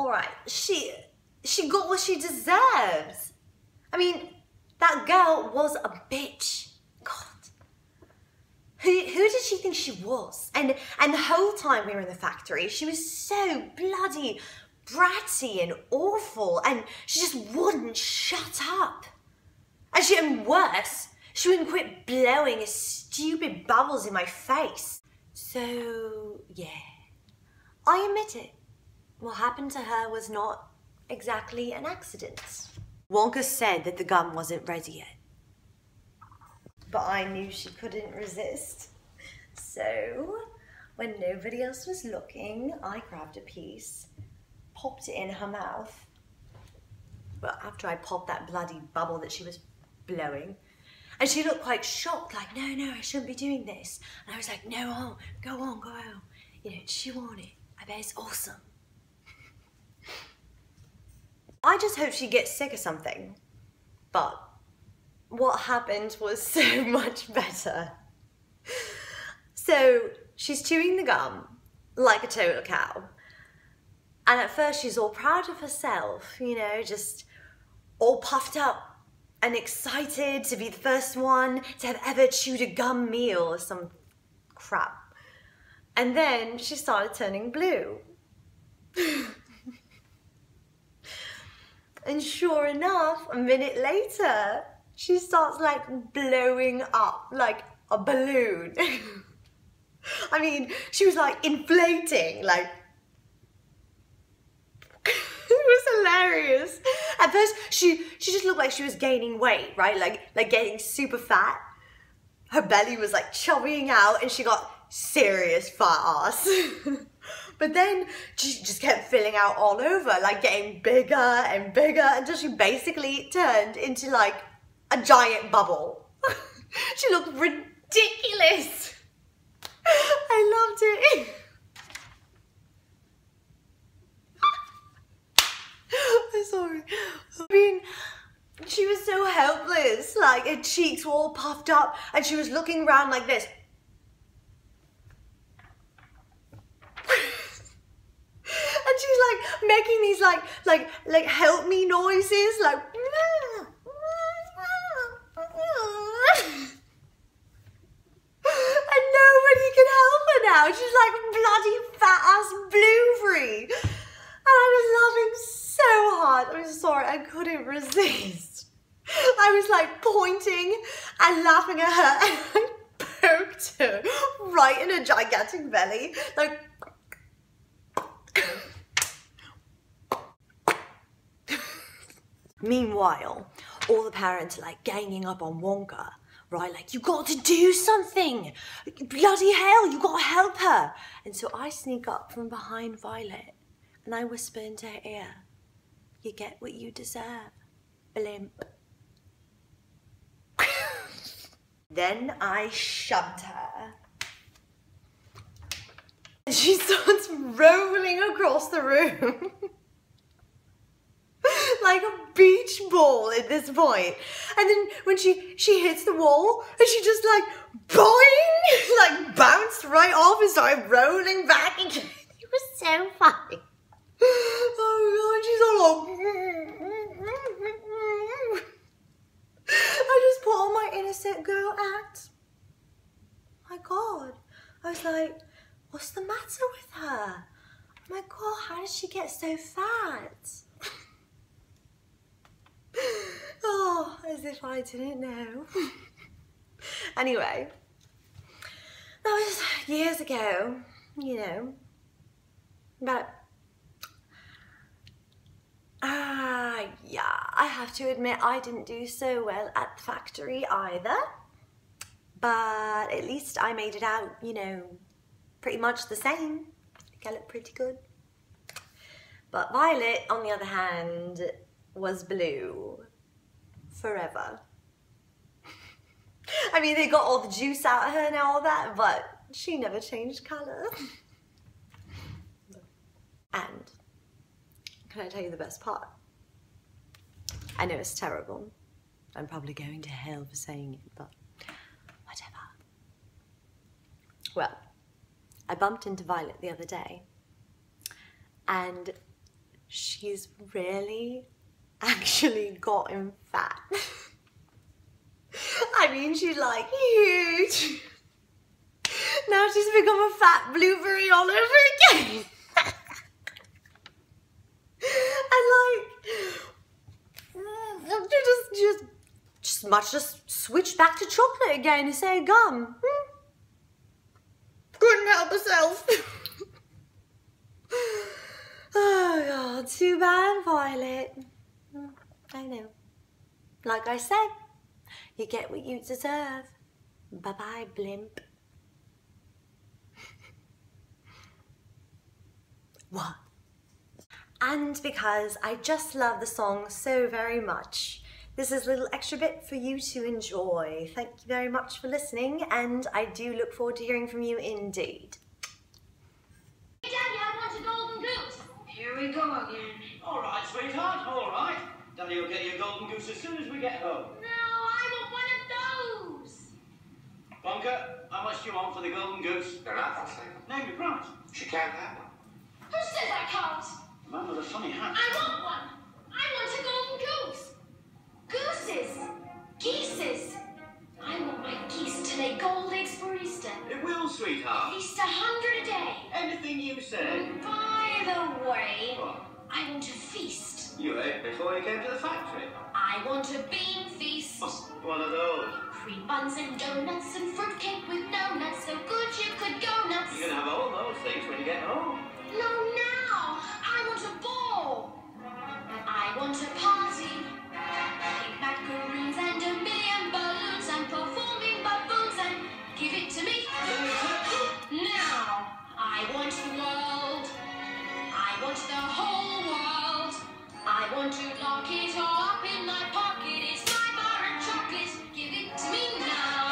Alright, she got what she deserves. I mean, that girl was a bitch. God. Who did she think she was? And the whole time we were in the factory, she was so bloody bratty and awful, and she just wouldn't shut up. And worse, she wouldn't quit blowing his stupid bubbles in my face. So, yeah, I admit it. What happened to her was not exactly an accident. Wonka said that the gun wasn't ready yet. But I knew she couldn't resist. So, when nobody else was looking, I grabbed a piece, popped it in her mouth. Well, after I popped that bloody bubble that she was blowing, and she looked quite shocked, like, no, I shouldn't be doing this. And I was like, no, go on. You know, chew on it. I bet it's awesome. I just hope she gets sick or something. But what happened was so much better. So she's chewing the gum like a total cow. And at first she's all proud of herself, you know, just all puffed up and excited to be the first one to have ever chewed a gum meal or some crap. And then she started turning blue. And sure enough, a minute later, she starts like blowing up like a balloon. I mean, she was like inflating, like, it was hilarious. At first, she just looked like she was gaining weight, right? Like getting super fat. Her belly was like chubbying out and she got serious fat ass. But then she just kept filling out all over, like getting bigger and bigger until she basically turned into like a giant bubble. She looked ridiculous. I loved it. I'm sorry. I mean, she was so helpless. Like her cheeks were all puffed up and she was looking around like this. And she's like making these like help me noises, like. And nobody can help her now. She's like bloody fat ass blueberry. And I was laughing so hard. I'm sorry, I couldn't resist. I was like pointing and laughing at her and I poked her right in her gigantic belly, like. Meanwhile, all the parents are like ganging up on Wonka, right? Like, you got to do something. Bloody hell, you got to help her. And so I sneak up from behind Violet and I whisper into her ear, you get what you deserve, blimp. Then I shoved her. And she starts rolling across the room. Like a beach ball at this point. And then when she hits the wall and she just like boing, like bounced right off and started rolling back again. It was so funny. Oh God, she's all like, I just put on my innocent girl act. My God. I was like, what's the matter with her? Oh my God, how did she get so fat? Oh, as if I didn't know. Anyway, that was years ago, you know. But, yeah, I have to admit I didn't do so well at the factory either. But at least I made it out, you know, pretty much the same. I think I look pretty good. But Violet, on the other hand, was blue forever. I mean, they got all the juice out of her and all that, but she never changed colour. And can I tell you the best part? I know it's terrible. I'm probably going to hell for saying it, but whatever. Well, I bumped into Violet the other day and she's really actually gotten fat. I mean, she's like huge. Now she's become a fat blueberry all over again. And like, just switch back to chocolate again and say gum. Couldn't help herself. Oh God, too bad, Violet. I know. Like I said, you get what you deserve. Bye-bye, blimp. What? And because I just love the song so very much, this is a little extra bit for you to enjoy. Thank you very much for listening, and I do look forward to hearing from you indeed. Hey, Daddy, I want a golden goose. Here we go again. All right, sweetheart, all right. Daddy will get you a golden goose as soon as we get home. No, I want one of those. Bonker, how much do you want for the golden goose? They're not the same. Name your price. She can't have one. Who says I can't? The man with a funny hat. I want one. I want a golden goose. Gooses. Geeses. I want my geese to lay gold eggs for Easter. It will, sweetheart. At least 100 a day. Anything you say. And by the way, What? I want a feast. You ate before you came to the factory. I want a bean feast. One of those. Cream buns and donuts and fruitcake with no nuts, so good you could go nuts. You're going to have all those things when you get home. No, now! I want a ball! I want a party. Pink macaroons and a million balloons and performing baboons and give it to me. Now! I want the world. I want the whole world. I want to lock it all up in my pocket. It's my bar of chocolate. Give it to me now.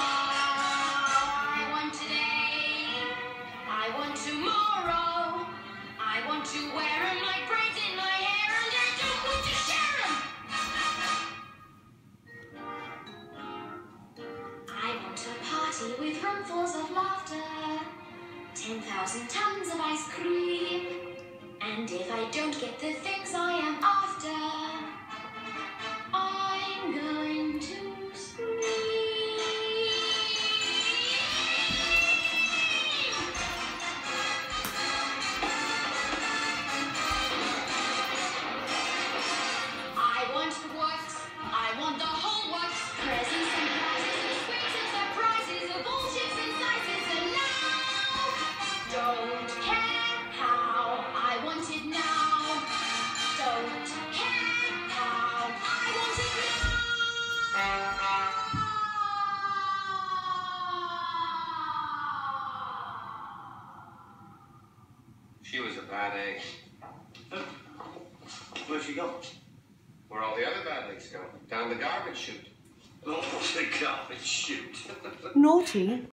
I want today. I want tomorrow. I want to wear 'em like braids in my hair, and I don't want to share 'em. I want a party with roomfuls of laughter, 10,000 tons of ice cream, and if I don't get the things I am after, I'm going to scream. I want the works, I want the whole works, presents and prizes and sweets and surprises of all shapes and sizes, and now, don't care how, I want it now. Don't care how, I want it now. She was a bad egg. Where's she gone? Where all the other bad eggs go? Down the garbage chute. Oh, the garbage chute. Naughty.